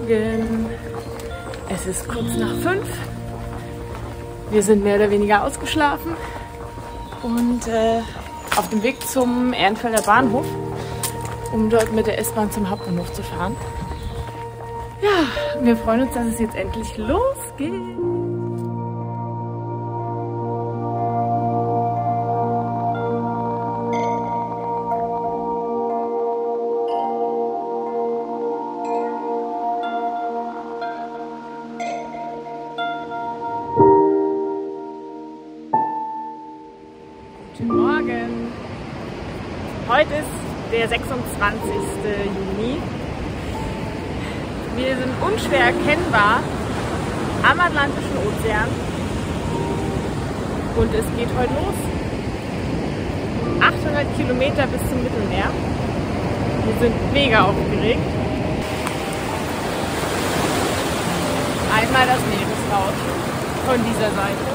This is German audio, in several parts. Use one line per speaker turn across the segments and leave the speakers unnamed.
Morgen. Es ist kurz nach 5. Wir sind mehr oder weniger ausgeschlafen und auf dem Weg zum Ehrenfelder Bahnhof, um dort mit der S-Bahn zum Hauptbahnhof zu fahren. Ja, wir freuen uns, dass es jetzt endlich losgeht. Guten Morgen! Heute ist der 26. Juni. Wir sind unschwer erkennbar am Atlantischen Ozean und es geht heute los. 800 Kilometer bis zum Mittelmeer. Wir sind mega aufgeregt. Einmal das Meeresrauschen von dieser Seite.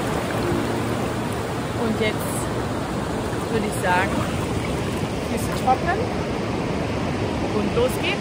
Und jetzt würde ich sagen, Füße trocknen und los geht's.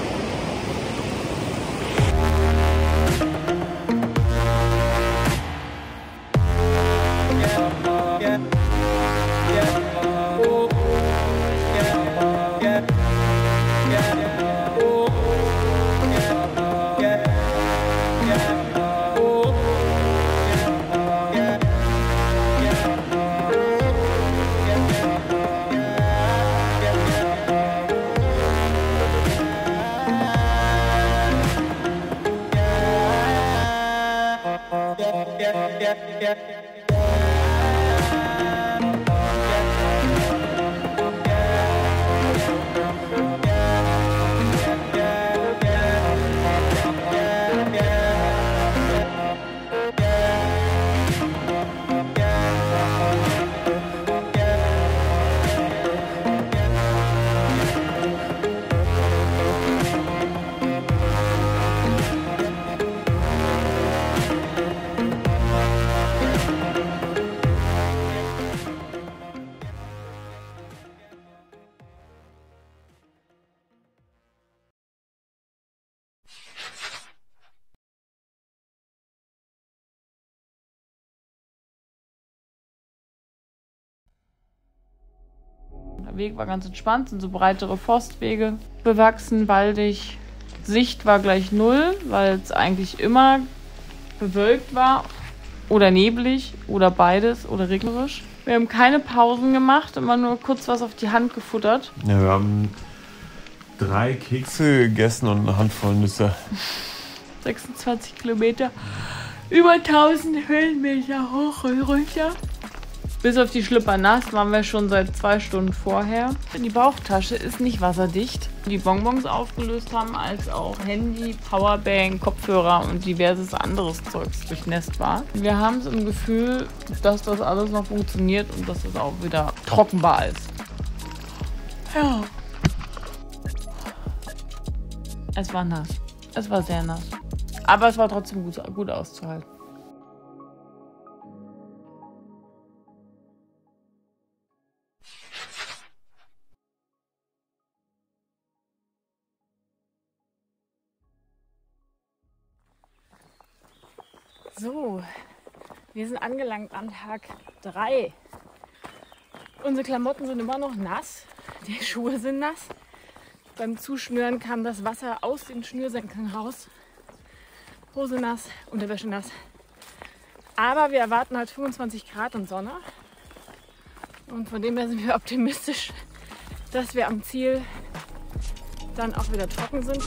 Der Weg war ganz entspannt, sind so breitere Forstwege, bewachsen, waldig. Sicht war gleich 0, weil es eigentlich immer bewölkt war oder neblig oder beides oder regnerisch. Wir haben keine Pausen gemacht, immer nur kurz was auf die Hand gefuttert.
Ja, wir haben 3 Kekse gegessen und eine Handvoll Nüsse.
26 Kilometer, über 1000 Höhenmeter hoch und runter. Bis auf die Schlüpper nass waren wir schon seit 2 Stunden vorher. Die Bauchtasche ist nicht wasserdicht. Die Bonbons aufgelöst haben, als auch Handy, Powerbank, Kopfhörer und diverses anderes Zeugs durchnässt war. Wir haben es im Gefühl, dass das alles noch funktioniert und dass es auch wieder trockenbar ist. Ja. Es war nass. Es war sehr nass. Aber es war trotzdem gut auszuhalten. So, wir sind angelangt an Tag 3. Unsere Klamotten sind immer noch nass, die Schuhe sind nass. Beim Zuschnüren kam das Wasser aus den Schnürsenkeln raus. Hose nass, Unterwäsche nass. Aber wir erwarten halt 25 Grad und Sonne. Und von dem her sind wir optimistisch, dass wir am Ziel dann auch wieder trocken sind.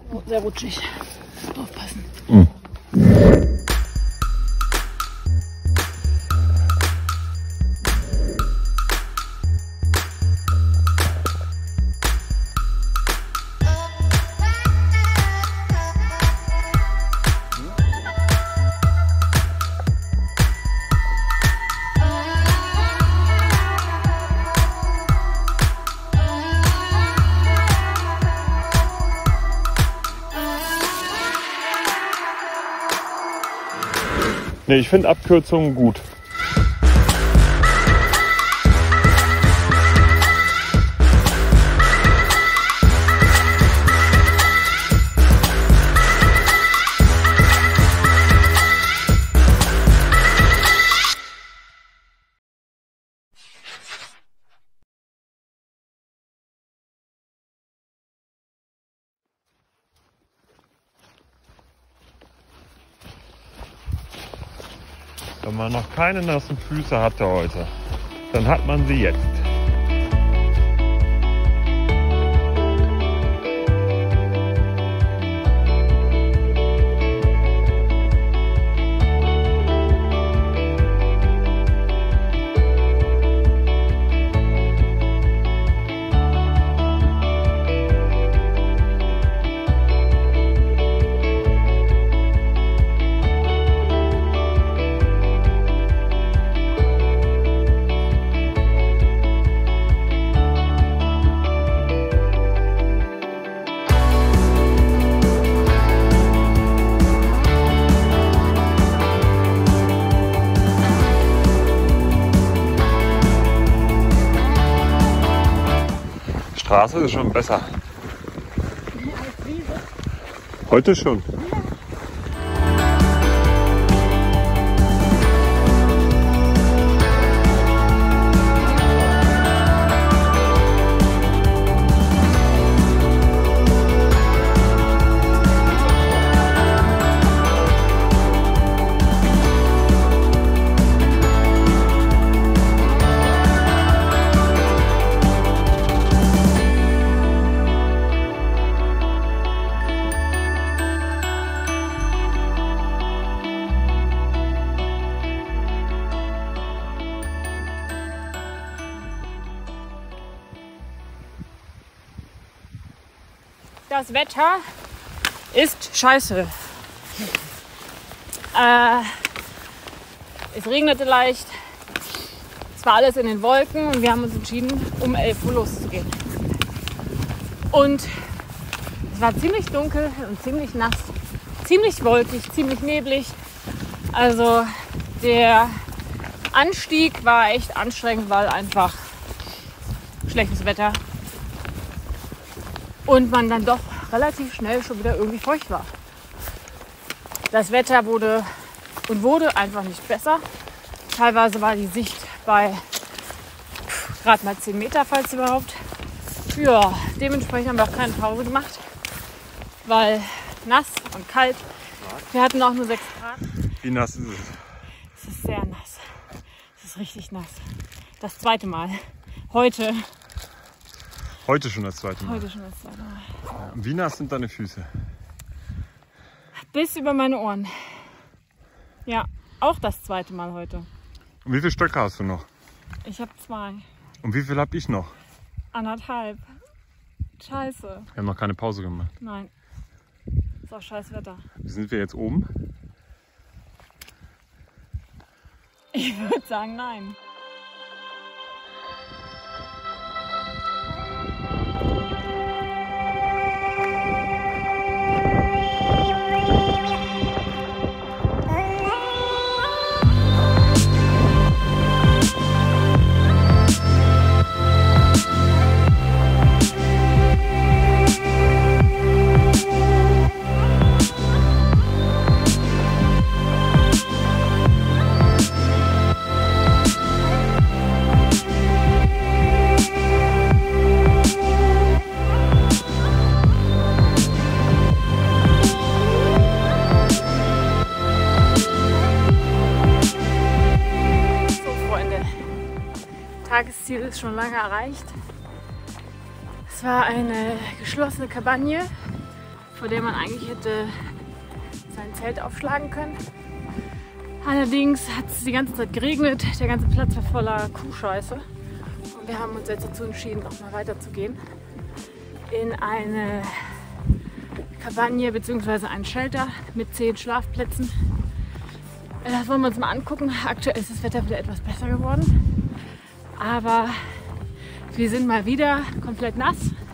Oh, sehr rutschig. Aufpassen.
Nee, ich finde Abkürzungen gut. Wenn man noch keine nassen Füße hatte heute, dann hat man sie jetzt. Straße ist schon besser. Heute schon.
Das Wetter ist scheiße. Es regnete leicht. Es war alles in den Wolken und wir haben uns entschieden, um 11 Uhr loszugehen. Und es war ziemlich dunkel und ziemlich nass, ziemlich wolkig, ziemlich neblig. Also der Anstieg war echt anstrengend, weil einfach schlechtes Wetter. Und man dann doch relativ schnell schon wieder irgendwie feucht war. Das Wetter wurde einfach nicht besser. Teilweise war die Sicht bei gerade mal 10 Meter, falls überhaupt. Ja, dementsprechend haben wir auch keine Pause gemacht, weil nass und kalt. Wir hatten auch nur 6 Grad.
Wie nass ist es?
Es ist sehr nass. Es ist richtig nass. Das zweite Mal. Heute
schon das zweite Mal.
Heute schon das zweite Mal.
Ja, wie nass sind deine Füße?
Bis über meine Ohren. Ja, auch das zweite Mal heute.
Und wie viele Stöcke hast du noch?
Ich habe 2.
Und wie viel habe ich noch?
1,5. Scheiße.
Wir haben noch keine Pause gemacht.
Nein. Ist auch scheiß Wetter.
Wie sind wir jetzt oben?
Ich würde sagen, nein. Tagesziel ist schon lange erreicht. Es war eine geschlossene Kampagne vor der man eigentlich hätte sein Zelt aufschlagen können. Allerdings hat es die ganze Zeit geregnet, der ganze Platz war voller Kuhscheiße. Und wir haben uns jetzt dazu entschieden, noch mal weiterzugehen in eine Kabagne bzw. ein Shelter mit 10 Schlafplätzen. Das wollen wir uns mal angucken. Aktuell ist das Wetter wieder etwas besser geworden. Aber wir sind mal wieder komplett nass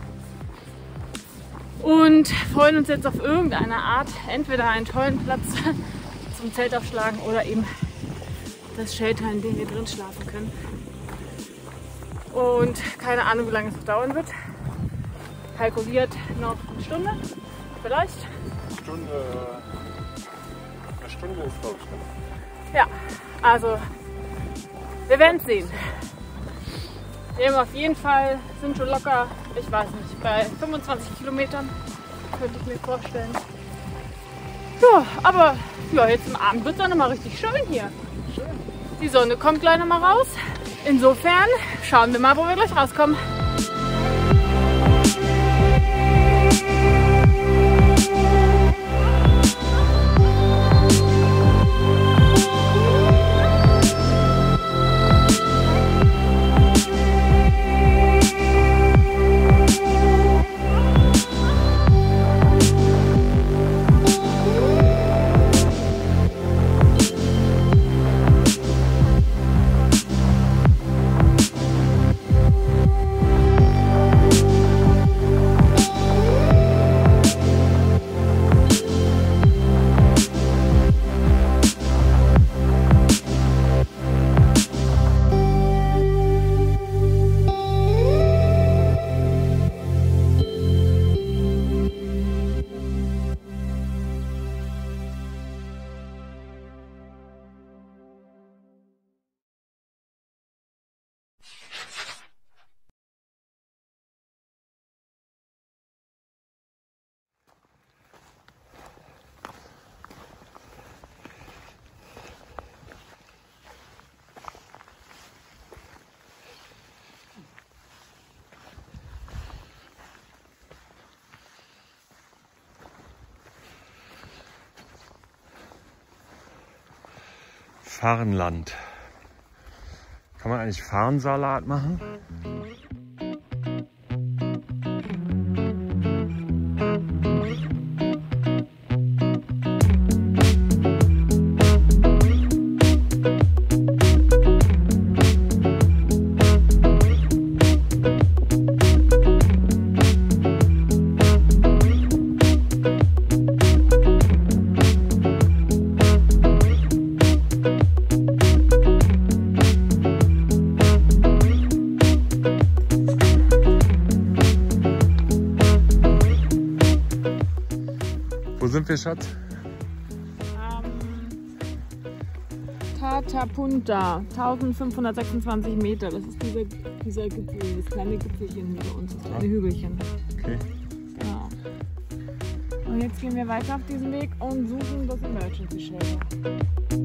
und freuen uns jetzt auf irgendeine Art, entweder einen tollen Platz zum Zelt aufschlagen oder eben das Shelter, in dem wir drin schlafen können. Und keine Ahnung, wie lange es dauern wird. Kalkuliert noch eine Stunde, vielleicht.
Eine Stunde ist, glaube ich.
Ja, also wir werden es sehen. Wir haben auf jeden Fall, sind schon locker, ich weiß nicht, bei 25 Kilometern, könnte ich mir vorstellen. Ja, aber ja, jetzt im Abend wird es dann nochmal richtig schön hier. Die Sonne kommt gleich nochmal raus. Insofern schauen wir mal, wo wir gleich rauskommen.
Farnland. Kann man eigentlich Farnsalat machen? Wo sind wir, Schatz?
Tatapunta, 1526 Meter. Das ist dieser Gipfel, das kleine Gipfelchen hier bei uns, das kleine Hügelchen.
Okay.
Ja. Und jetzt gehen wir weiter auf diesen Weg und suchen das Emergency Shelter.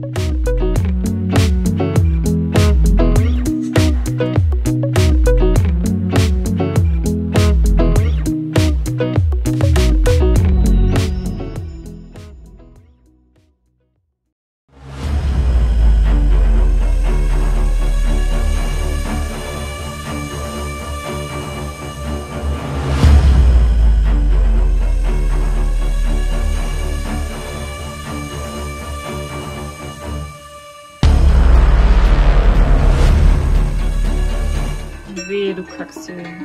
Wehe, du kackst hier hin.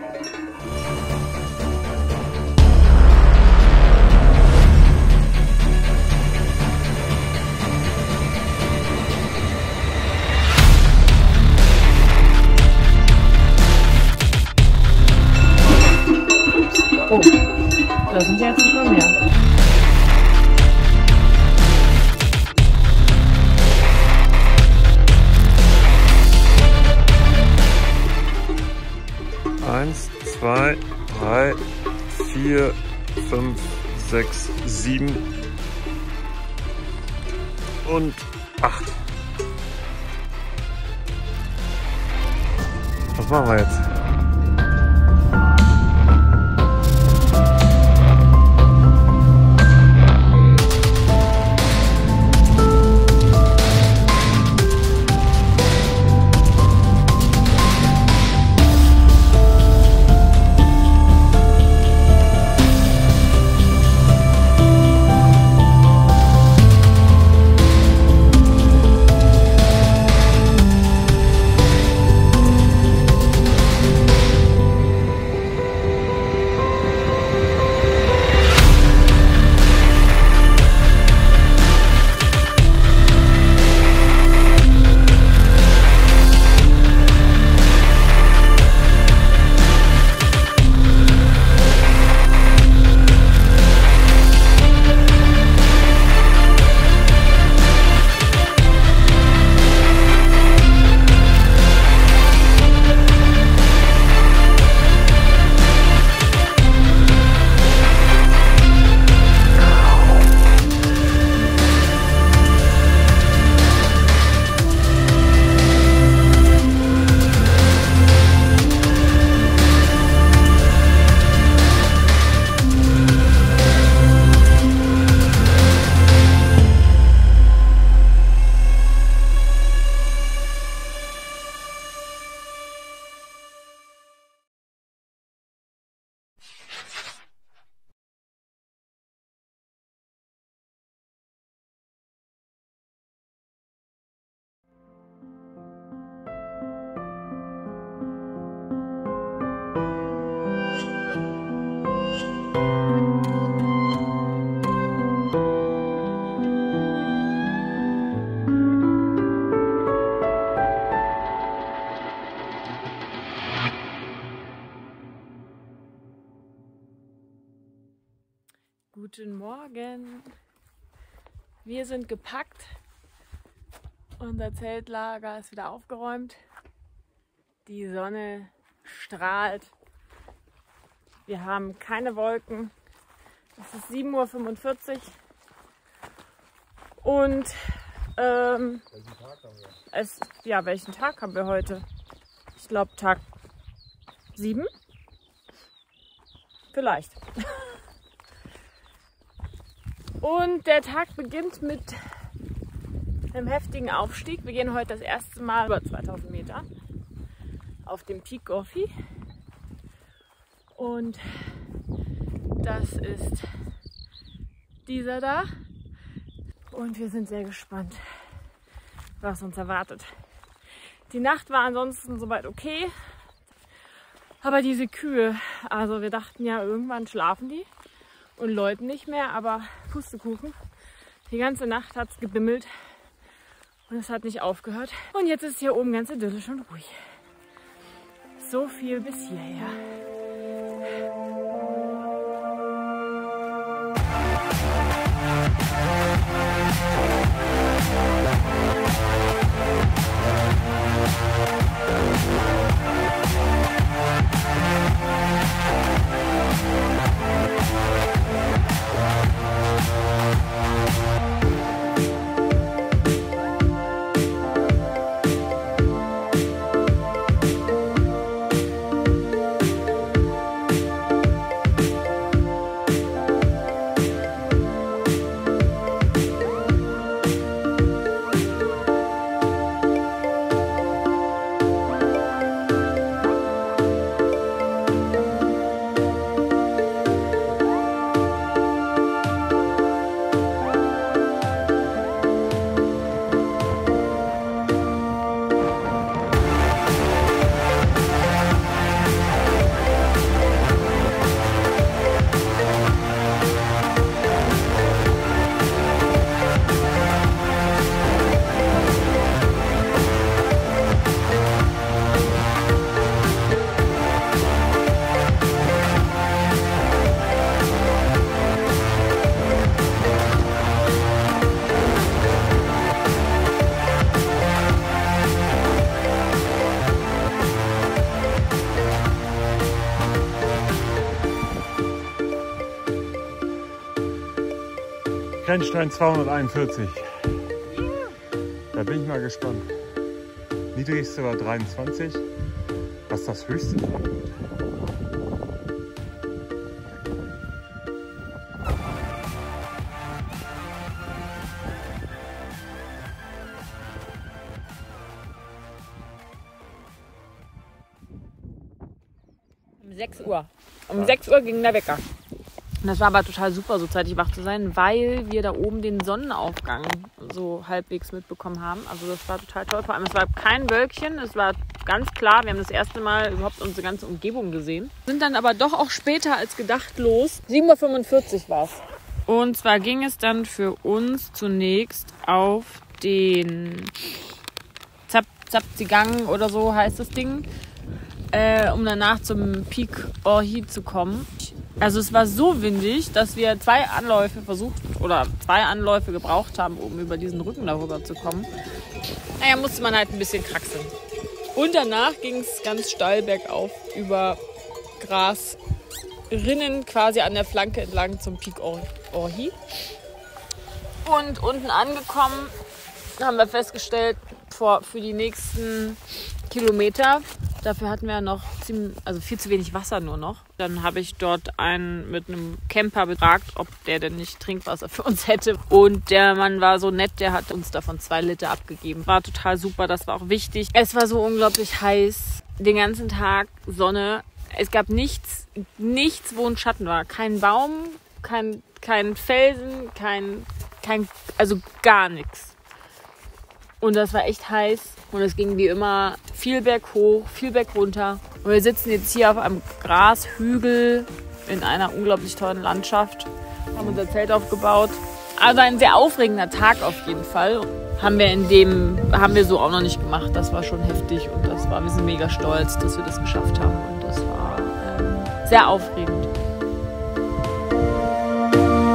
Oh, da sind ja jetzt nicht mehr.
Eins, 2, 3, 4, 5, 6, 7 und 8. Was machen wir jetzt?
Guten Morgen. Wir sind gepackt. Unser Zeltlager ist wieder aufgeräumt. Die Sonne strahlt. Wir haben keine Wolken. Es ist 7:45 Uhr. Und welchen Tag haben wir? Welchen Tag haben wir heute? Ich glaube Tag 7. Vielleicht. Und der Tag beginnt mit einem heftigen Aufstieg. Wir gehen heute das erste Mal über 2000 Meter auf dem Peak Orhi. Und das ist dieser da. Und wir sind sehr gespannt, was uns erwartet. Die Nacht war ansonsten soweit okay. Aber diese Kühe, also wir dachten ja, irgendwann schlafen die und läuten nicht mehr, aber Pustekuchen. Die ganze Nacht hat es gebimmelt und es hat nicht aufgehört. Und jetzt ist hier oben ganz idyllisch und ruhig. So viel bis hierher.
Grenzstein 241. Da bin ich mal gespannt. Niedrigste war 23. Was das höchste war.
Um 6 Uhr. Um 6 Uhr ging der Wecker. Und das war aber total super, so zeitig wach zu sein, weil wir da oben den Sonnenaufgang so halbwegs mitbekommen haben. Also das war total toll. Vor allem, es war kein Wölkchen, es war ganz klar. Wir haben das erste Mal überhaupt unsere ganze Umgebung gesehen. Sind dann aber doch auch später als gedacht los. 7:45 Uhr war es. Und zwar ging es dann für uns zunächst auf den Zapzigang oder so heißt das Ding, um danach zum Peak Orhi zu kommen. Also es war so windig, dass wir 2 Anläufe gebraucht haben, um über diesen Rücken darüber zu kommen. Naja, musste man halt ein bisschen kraxeln. Und danach ging es ganz steil bergauf über Grasrinnen quasi an der Flanke entlang zum Peak Orhi. Und unten angekommen haben wir festgestellt, für die nächsten Kilometer, dafür hatten wir noch viel zu wenig Wasser nur noch. Dann habe ich dort einen mit einem Camper befragt, ob der denn nicht Trinkwasser für uns hätte. Und der Mann war so nett, der hat uns davon 2 Liter abgegeben. War total super, das war auch wichtig. Es war so unglaublich heiß, den ganzen Tag Sonne. Es gab nichts, wo ein Schatten war. Kein Baum, kein Felsen, also gar nichts. Und das war echt heiß und es ging wie immer viel berghoch, viel bergunter. Und wir sitzen jetzt hier auf einem Grashügel in einer unglaublich tollen Landschaft, haben unser Zelt aufgebaut. Also ein sehr aufregender Tag auf jeden Fall. Haben wir so auch noch nicht gemacht. Das war schon heftig und wir sind mega stolz, dass wir das geschafft haben. Und das war sehr aufregend.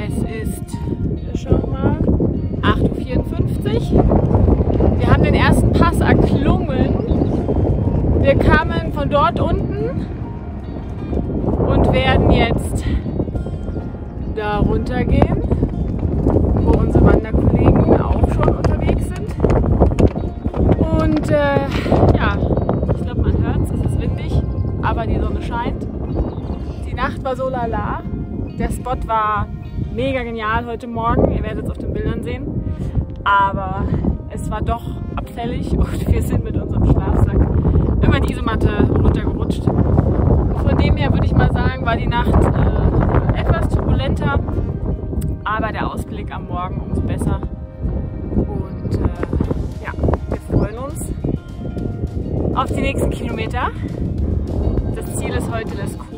Es ist, schau mal, 8:54 Uhr. Wir haben den ersten Pass erklungen. Wir kamen von dort unten und werden jetzt da runter gehen, wo unsere Wanderkollegen auch schon unterwegs sind. Und ja, ich glaube, man hört es, ist windig, aber die Sonne scheint. Die Nacht war so lala. Der Spot war mega genial heute Morgen, ihr werdet es auf den Bildern sehen. Aber es war doch abfällig und wir sind mit unserem Schlafsack über die Isomatte runtergerutscht. Und von dem her würde ich mal sagen, war die Nacht etwas turbulenter, aber der Ausblick am Morgen umso besser. Und ja, wir freuen uns auf die nächsten Kilometer. Das Ziel ist heute Les Kuhn.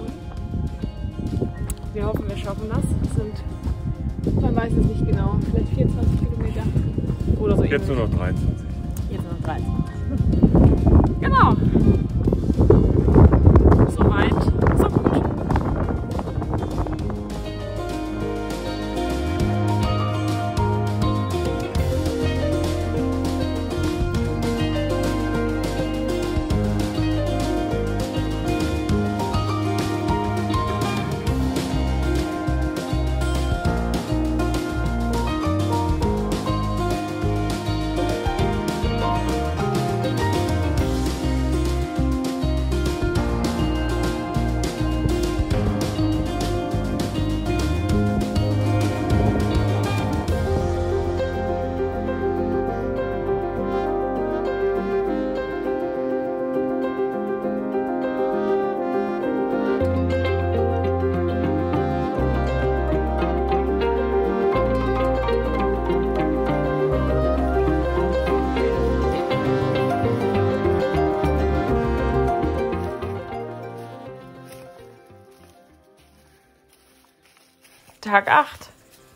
Wir hoffen, wir schaffen das. Es sind, man weiß es nicht genau, vielleicht 24 Kilometer oder so.
Jetzt nur noch 23.
Jetzt nur noch 23. Genau. Soweit, so gut. Tag 8.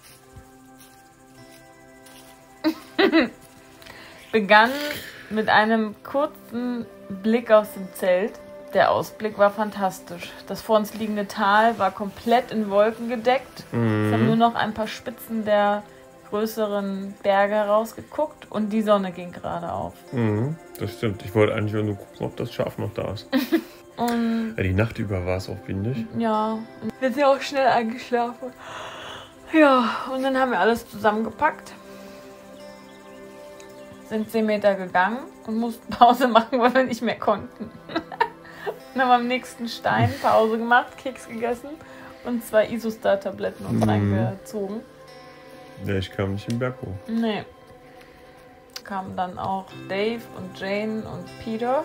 Begann mit einem kurzen Blick aus dem Zelt. Der Ausblick war fantastisch. Das vor uns liegende Tal war komplett in Wolken gedeckt. Es haben nur noch ein paar Spitzen der größeren Berge rausgeguckt und die Sonne ging gerade auf.
Das stimmt. Ich wollte eigentlich nur gucken, ob das Schaf noch da ist.
Und
ja, die Nacht über war es auch windig.
ja, wir sind ja auch schnell eingeschlafen. Ja, und dann haben wir alles zusammengepackt, sind 10 Meter gegangen und mussten Pause machen, weil wir nicht mehr konnten. Dann haben wir am nächsten Stein Pause gemacht, Keks gegessen und 2 Isostar-Tabletten uns reingezogen.
Ja, ich kam nicht im Berg hoch.
Nee. Kamen dann auch Dave und Jane und Peter.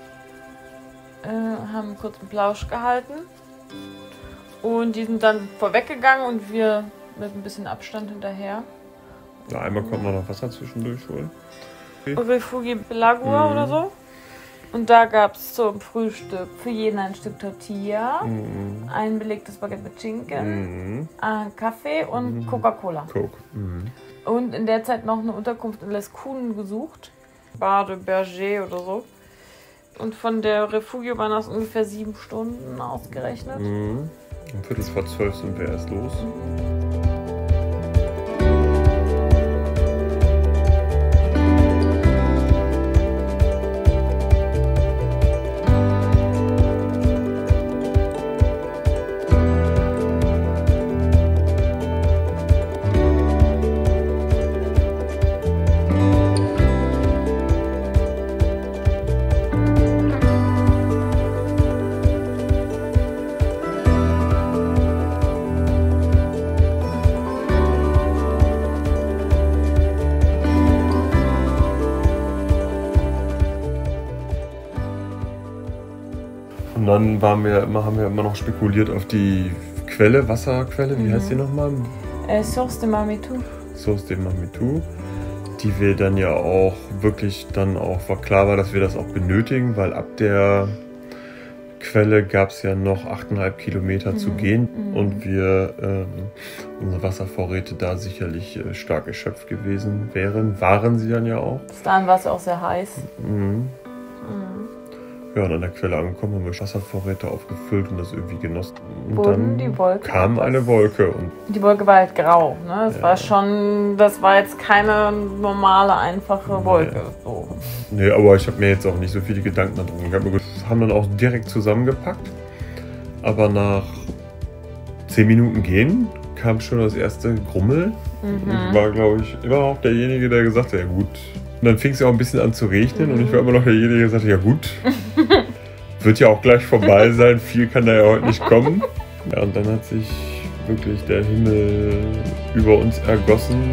Haben einen kurzen Plausch gehalten und die sind dann vorweggegangen und wir mit ein bisschen Abstand hinterher.
Na, einmal konnte man noch Wasser zwischendurch holen.
Refugi Belagua oder so. Und da gab es zum Frühstück für jeden ein Stück Tortilla, ein belegtes Baguette mit Schinken, einen Kaffee und Coca-Cola.
Coke.
Und in der Zeit noch eine Unterkunft in Les Kuhn gesucht. Bar de Berger oder so. Und von der Refugio waren das ungefähr 7 Stunden ausgerechnet.
Um 11:45 sind wir erst los. Und dann haben wir immer noch spekuliert auf die Quelle, Wasserquelle, wie heißt die nochmal?
Source de Marmitou.
Source de Marmitou, die wir dann ja auch wirklich war klar war, dass wir das auch benötigen, weil ab der Quelle gab es ja noch 8,5 Kilometer zu gehen und wir unsere Wasservorräte da sicherlich stark erschöpft gewesen waren sie dann ja auch.
Bis dahin war es auch sehr heiß.
Ja, und an der Quelle angekommen, haben wir Wasservorräte aufgefüllt und das irgendwie genossen. Und
Wurden
dann
die Wolke
kam eine Wolke. Und
die Wolke war halt grau, ne? Es
Ja.
war schon, das war jetzt keine normale, einfache Wolke. So.
Nee, aber ich habe mir jetzt auch nicht so viele Gedanken darum gemacht. Wir haben dann auch direkt zusammengepackt. Aber nach 10 Minuten gehen kam schon das erste Grummel. Und ich war, glaube ich, immer noch derjenige, der gesagt hat, ja gut. Und dann fing es ja auch ein bisschen an zu regnen und ich war immer noch derjenige, der gesagt hat, ja gut. Wird ja auch gleich vorbei sein, viel kann da ja heute nicht kommen. Ja, und dann hat sich wirklich der Himmel über uns ergossen.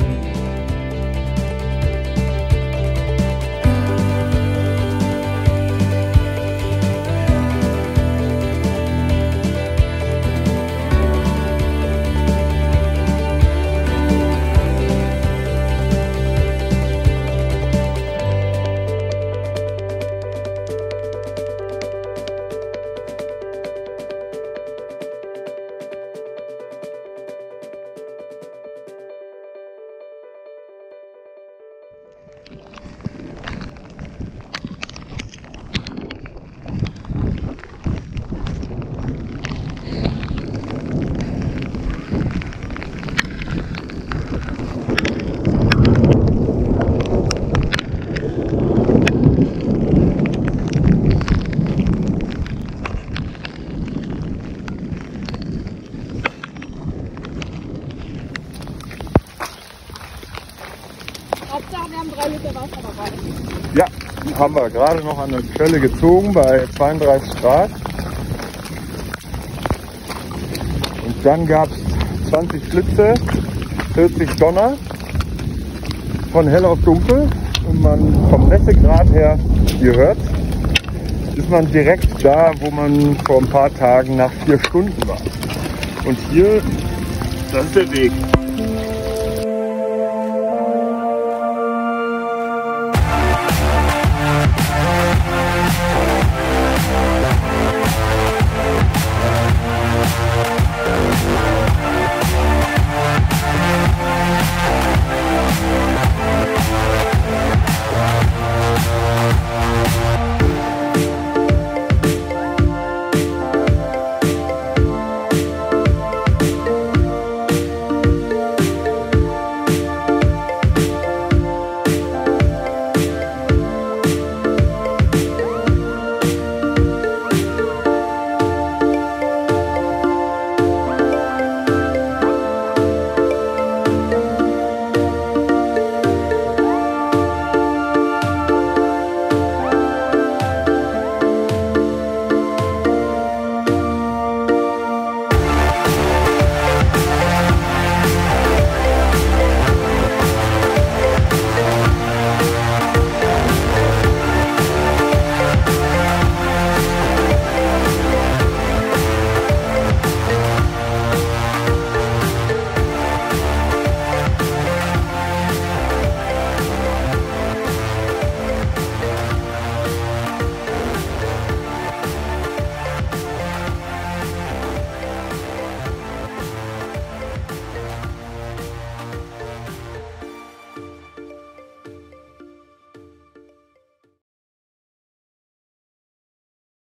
Hauptsache, wir haben 3 Liter Wasser dabei.
Ja, haben wir gerade noch an der Quelle gezogen bei 32 Grad. Und dann gab es 20 Blitze, 40 Donner, von hell auf dunkel. Und man vom Messegrad her, ihr hört, ist man direkt da, wo man vor ein paar Tagen nach 4 Stunden war. Und hier, das ist der Weg.